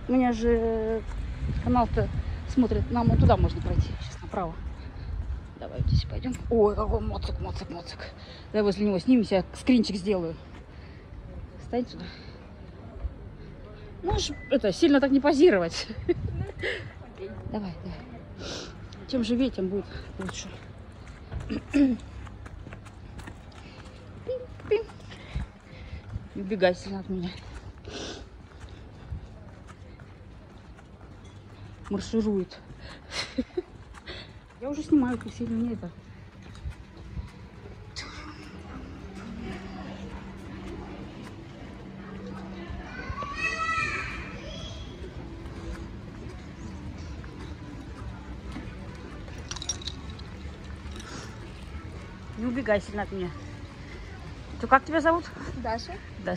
У меня же канал-то смотрит. Нам вот туда можно пройти. Сейчас направо. Давай здесь пойдем. Ой, какой моцик. Давай возле него снимемся, я скринчик сделаю. Встань сюда. Можешь это сильно так не позировать. Давай. Чем живее, тем будет лучше. Не убегай сильно от меня. Марширует. Я уже снимаю, как сильно мне это. Не убегай сильно от меня. То как тебя зовут? Даша.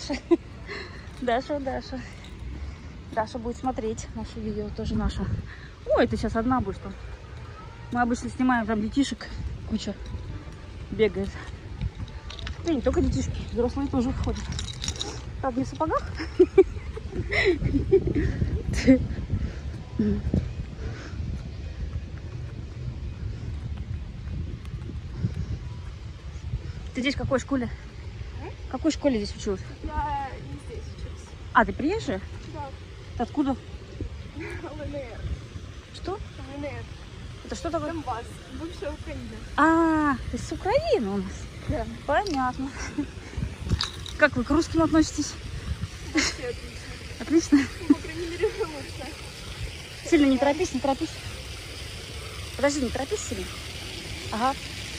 Даша будет смотреть наше видео, тоже наше. Ой, ты сейчас одна будешь там. Мы обычно снимаем, там детишек куча бегает. Да не только детишки, взрослые тоже ходят. Правда, не в сапогах. Ты здесь в какой школе? В какой школе здесь училась? Я не здесь учусь. А, ты приезжая? Да. Ты откуда? ЛНР. Что? ЛНР. Это что такое? Донбасс. Бывшая Украина. А, ты с Украины у нас? Да. Понятно. Как вы к русским относитесь? Вообще отлично. Отлично. По крайней мере, лучше. Сильно не торопись. Подожди, не торопись сильно. Ага.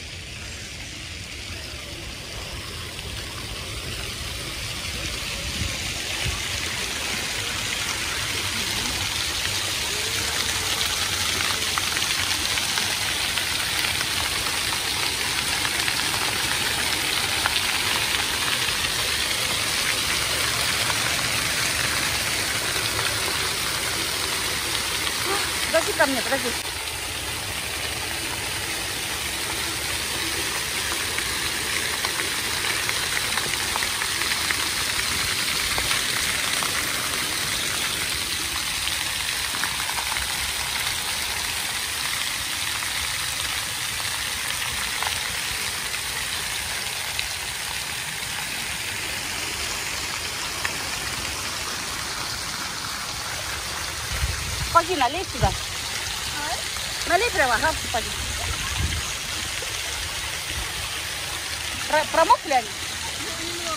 Подожди ко мне, подожди. Сапоги налей сюда. Налей прямо, ага, в сапоги. Промокли они? Немного.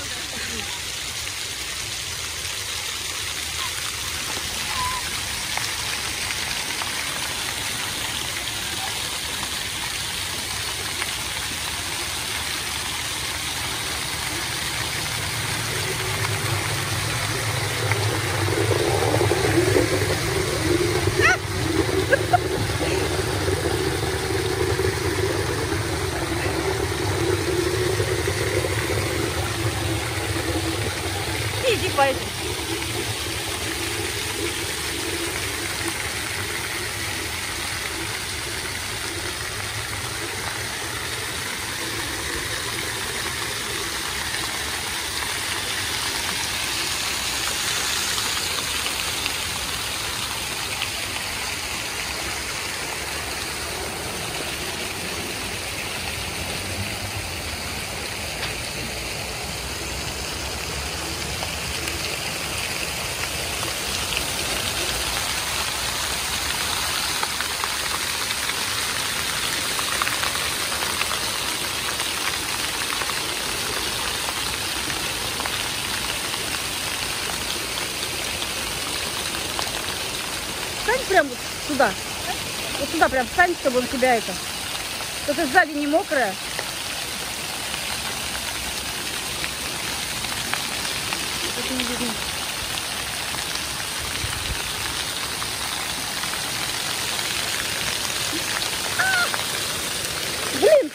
Иди по этому. Встань прям вот сюда. Вот сюда прям встань, чтобы у тебя это. Что ты сзади не мокрая. Это не видно. Блин!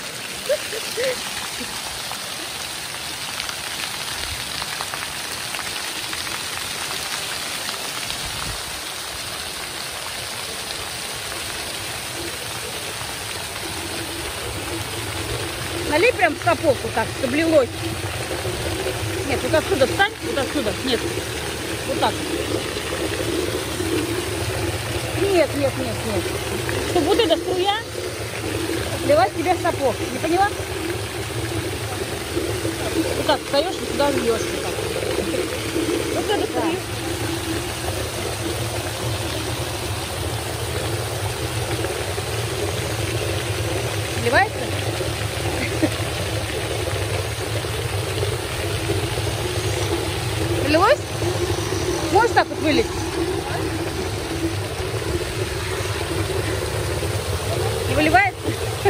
Налей прям в сапог вот так, чтобы лилось. Нет, вот отсюда встань, вот отсюда. Нет, вот так. Нет, нет, нет, нет. Чтобы вот эта струя вливать тебе в сапог. Не поняла? Вот так встаешь и сюда льешь. Вот так. Вот эту струю. Вливается? Влилось? Можешь так вот вылить? Не выливается?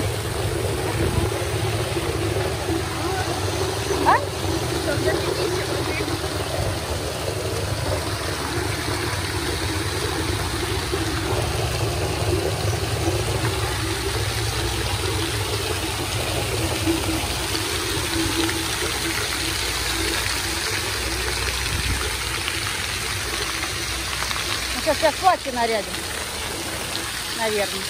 А? Ну, сейчас платье нарядим. Наверное.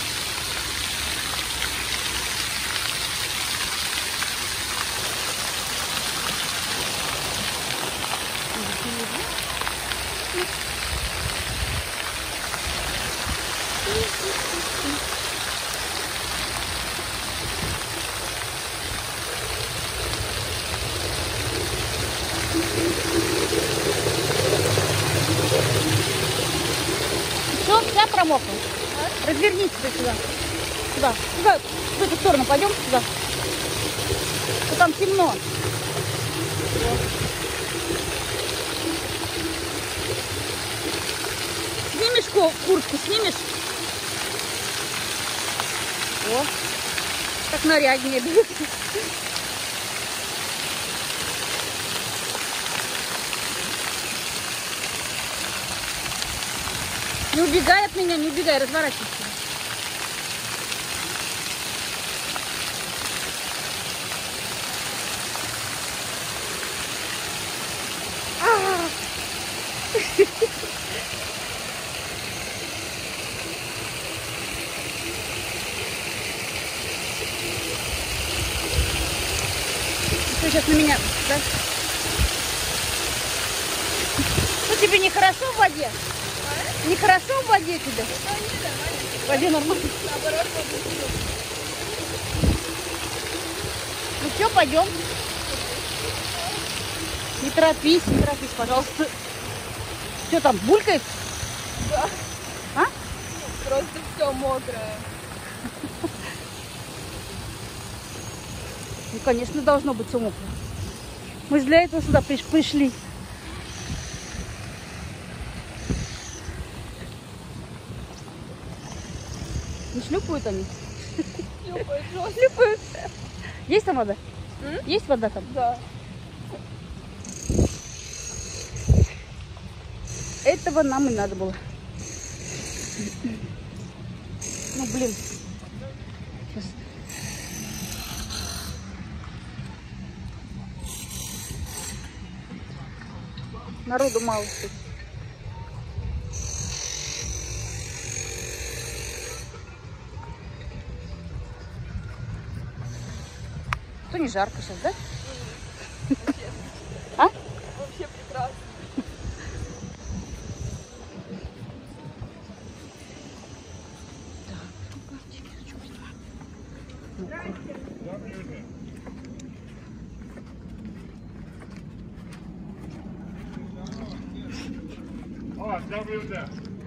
Все, вся промокла. Развернись сюда. Сюда. Сюда. В эту сторону пойдем сюда. А там темно. Снимешь куртку, снимешь? О, так наряднее будет. Не убегай от меня, не убегай, разворачивайся. Ты сейчас на меня, да? Ну тебе нехорошо в воде? Нехорошо в воде тебе? В воде нормально. Ну все, пойдем. Не торопись, пожалуйста. Что там, булькает? Да. А? Просто все мокрое. Ну, конечно, должно быть все мокрое. Мы же для этого сюда пришли. Не шлюпают они? Шлюпает жестко. Шлюпают. Есть там вода? Есть вода там? Да. Этого нам и надо было. Ну, блин. Сейчас. Народу мало тут. То не жарко сейчас, да? Вообще. А? Вообще прекрасно. Oh, WD.